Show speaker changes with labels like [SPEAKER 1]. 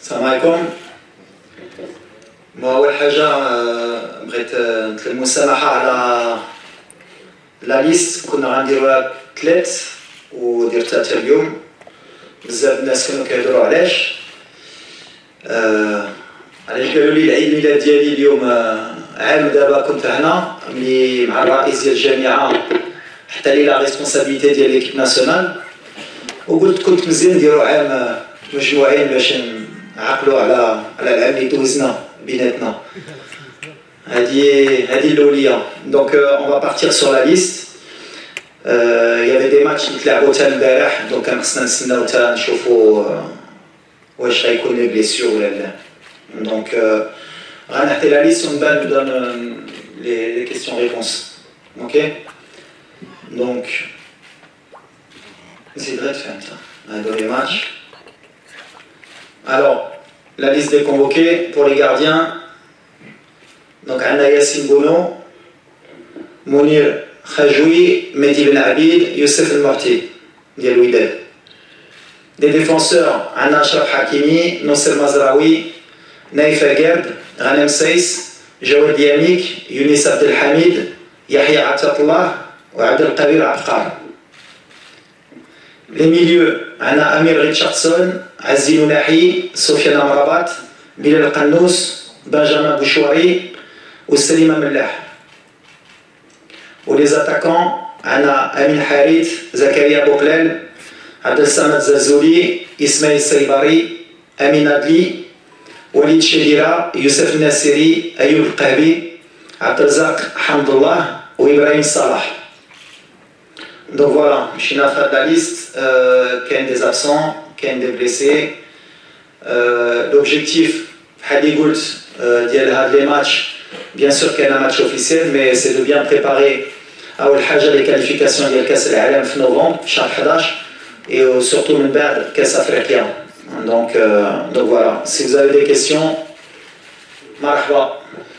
[SPEAKER 1] السلام عليكم. أول حاجة بغيت نطلب المسامحة على لا ليست كنا غنديروها 3 ودرتها حتى اليوم. بزاف الناس كانوا كيهضروا علاش قالوا لي العيد الميلاد ديالي اليوم عام دابا كنت هنا ملي مع الرئيس ديال الجامعة حتى لي لا ريسبونسابيلتي ديال ليكيب ناسيونال، وقلت كنت مزيان نديرو عام مجموعين باش نعقلوا على العام اللي دوزنا بيناتنا. هذه الاوليه. دونك اون فا بارتير سور لا ليست. يافي دي ماتش اللي تلعبوا حتى البارح، دونك كان خصنا نستناو حتى نشوفوا واش غيكون لي بليسيور ولا لا. دونك غنحطي لا ليست ومن بعد ندون لي كيسيون ريبونس. اوكي دونك نزيد غير تفهم هادو لي ماتش. Alors, la liste des convoqués pour les gardiens. Donc, Anna Yassine Bouno, Mounir Khajoui, Mehdi Ben Abid, Youssef El Morti, Dial Ouidad. Des défenseurs, Anna Ashraf Hakimi, Nosser Mazraoui, Naïf Agerd, Ghanem Saiss, Jawad Yamik, Younis Abdelhamid, Yahya Atatullah ou Abdel Qadir Abqar. Les milieux, Anna Amir Richardson, Azzi Nounahi, Sofiane Amrabat, Bilal Qannous, Benjamin Bouchouari ou Salima Mellah. Ou les attaquants, Anna Amin Harith, Zakaria Bouklel, Abdel Samad Zazouli, Ismail Saibari, Amin Adli, Walid Chedira, Youssef Nassiri, Ayoub Qahbi, Abdelzak Hamdullah ou Ibrahim Salah. Donc voilà, je suis dans la liste, qu'il y a des absents, qu'il y a des blessés. L'objectif, les matchs, bien sûr qu'il y a un match officiel, mais c'est de bien préparer les qualifications de Kass al-Alam en novembre, chaque 11, et surtout le Kass africain. Donc voilà, si vous avez des questions, marhaba.